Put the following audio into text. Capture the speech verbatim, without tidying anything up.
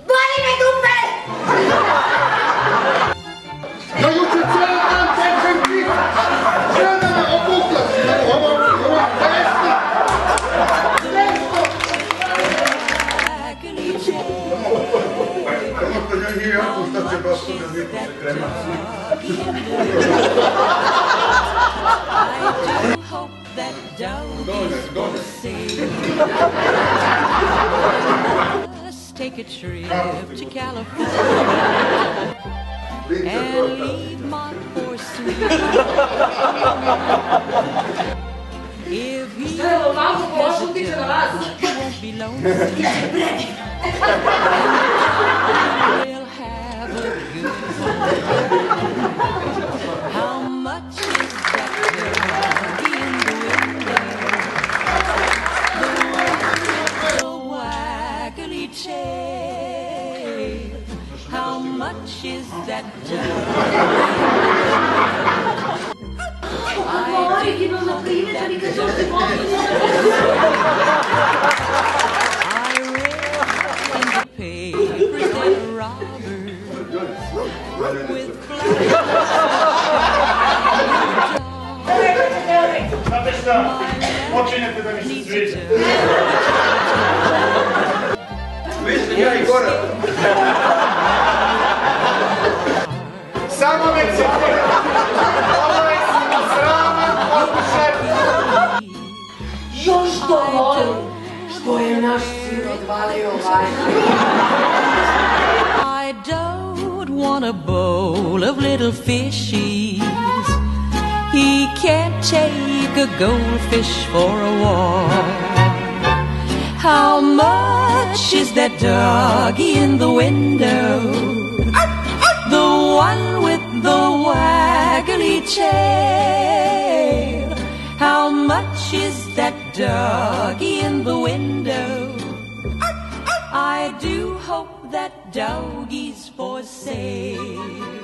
Vali me dupe! Ja juče cijeli dan čekam ti! Žena me obukla si! Ovo, ovo, desna! Desno! Ono što ja nije jako šta će gospodin Niko se kremati. Dođe, dođe. Take a trip to California and leave Montfort Sweet. If he won't be lonely, we'll have a good time. How much is that lady in the window? The waggly tail. How much is that Originalno primjer, nikad što se mogu. I read in the papers that robbers with Znate šta? Počinjete da mi se sviđa. Mislim, ja i Goran. Samo me citira. Ovo je sraman poslušaj. Još to volim, što je naš sin odvalio vajna. I don't want a bowl of little fishies. He can't take a goldfish for a walk. How much is that doggy in the window? The one with the waggly tail. How much is that doggy in the window? I do hope that doggy's for sale.